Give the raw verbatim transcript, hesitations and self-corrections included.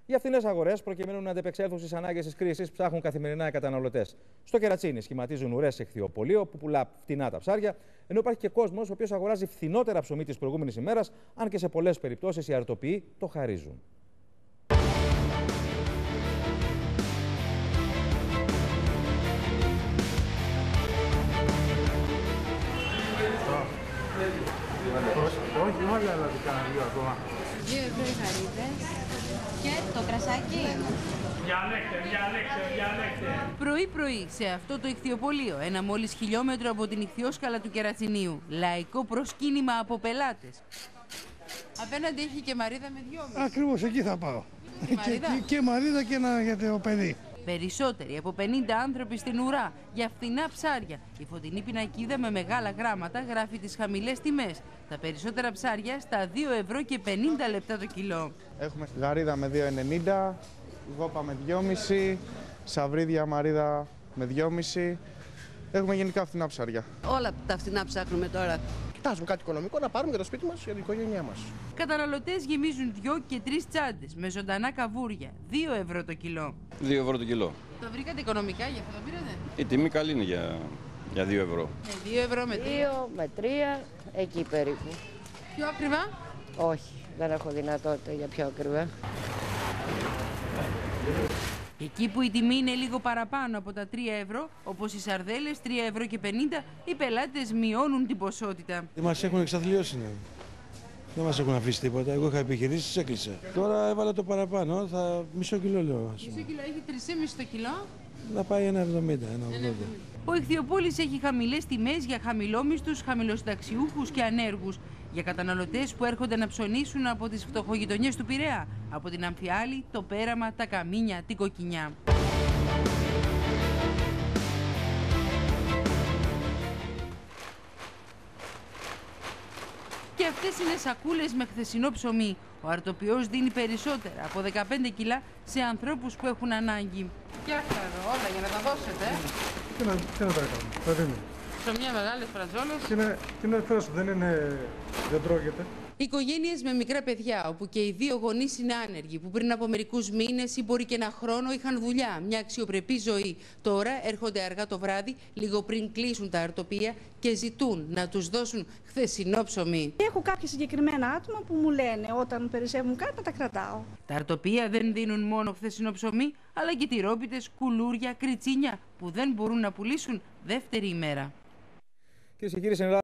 Για φθηνές αγορές, προκειμένου να αντεπεξέλθουν στις ανάγκες της κρίσης, ψάχνουν καθημερινά οι καταναλωτές. Στο Κερατσίνι σχηματίζουν ουρές σε ηχθειοπωλείο που πουλά φτηνά τα ψάρια, ενώ υπάρχει και κόσμος ο οποίος αγοράζει φθηνότερα ψωμί της προηγούμενης ημέρας, αν και σε πολλές περιπτώσεις οι αρτοποιοί το χαρίζουν. Όχι, όλα αλλά δεν κάνα δύο ακόμα. Δύο ευρώ οι χαρίδες και το κρασάκι. Διαλέξτε, διαλέξτε, διαλέξτε. Πρωί-πρωί σε αυτό το ηχθειοπωλείο, ένα μόλις χιλιόμετρο από την ηχθειόσκαλα του Κερατσινίου, λαϊκό προσκύνημα από πελάτες. Απέναντι έχει και μαρίδα με δυόμιση. Ακριβώς εκεί θα πάω. Και μαρίδα, και, και μαρίδα και ένα για το παιδί. Περισσότεροι από πενήντα άνθρωποι στην ουρά για φθηνά ψάρια. Η φωτεινή πινακίδα με μεγάλα γράμματα γράφει τις χαμηλές τιμές. Τα περισσότερα ψάρια στα δύο ευρώ και πενήντα λεπτά το κιλό. Έχουμε γαρίδα με δύο ενενήντα, γόπα με δυόμιση, σαβρίδια μαρίδα με δυόμιση. Έχουμε γενικά φθηνά ψάρια. Όλα τα φθηνά ψάχνουμε τώρα. Κοιτάζουμε κάτι οικονομικό να πάρουμε για το σπίτι μας, για την οικογένειά μας. Καταναλωτές γεμίζουν δυο και τρεις τσάντες με ζωντανά καβούρια. δύο ευρώ το κιλό. δύο ευρώ το κιλό. Το βρήκατε οικονομικά, γι' αυτό το πήρατε? Η τιμή καλή είναι για, για δύο ευρώ. Με δύο ευρώ με τρία. δύο με τρία, εκεί περίπου. Πιο ακριβά? Όχι, δεν έχω δυνατότητα για πιο ακριβά. Εκεί που η τιμή είναι λίγο παραπάνω από τα τρία ευρώ, όπως οι σαρδέλες τρία ευρώ και πενήντα, οι πελάτες μειώνουν την ποσότητα. Μας έχουν εξαθλιώσει, ναι. Δεν μας έχουν αφήσει τίποτα. Εγώ είχα επιχειρήσεις, έκλεισα. Τώρα έβαλα το παραπάνω, θα μισό κιλό λέω. Μισό κιλό έχει τρία κόμμα πέντε το κιλό. Να πάει ένα εβδομήντα, ένα ογδόντα. Ο Ηχθειοπόλης έχει χαμηλές τιμές για χαμηλόμισθους, χαμηλοσυνταξιούχους και ανέργους. Για καταναλωτές που έρχονται να ψωνίσουν από τις φτωχογειτονιές του Πειραιά, από την Αμφιάλη, το Πέραμα, τα Καμίνια, την Κοκκινιά. Και αυτές είναι σακούλες με χθεσινό ψωμί. Ο αρτοποιός δίνει περισσότερα από δεκαπέντε κιλά σε ανθρώπους που έχουν ανάγκη. Φτιάχτα εδώ όλα για να τα δώσετε. Τι να, τι να τα κάνουμε, θα δίνουμε. Ψωμιά μεγάλες φρατζόλες. Τι είναι, τι είναι φρέσκο, δεν είναι, δεν τρώγεται. Οικογένειες με μικρά παιδιά, όπου και οι δύο γονείς είναι άνεργοι, που πριν από μερικούς μήνες ή μπορεί και ένα χρόνο είχαν δουλειά, μια αξιοπρεπή ζωή. Τώρα έρχονται αργά το βράδυ, λίγο πριν κλείσουν τα αρτοπεία και ζητούν να τους δώσουν χθεσινό ψωμί. Έχω κάποια συγκεκριμένα άτομα που μου λένε όταν περισσεύουν κάτι να τα κρατάω. Τα αρτοπεία δεν δίνουν μόνο χθεσινό ψωμί, αλλά και τυρόπιτες, κουλούρια, κριτσίνια, που δεν μπορούν να πουλήσουν δεύτερη ημέρα. Κυρίες και κύριοι,